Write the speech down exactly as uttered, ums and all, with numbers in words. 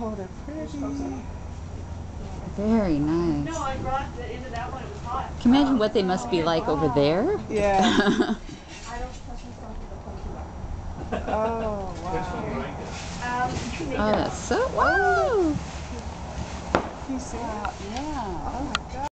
Oh, they're pretty. Very nice. No, I brought the end of that one. It was hot. Can you imagine what they must be like over there? Yeah. I don't trust myself with the phone. Oh, wow. Um, you can make Oh, it that's so, wow! You see it? Yeah. Oh my God.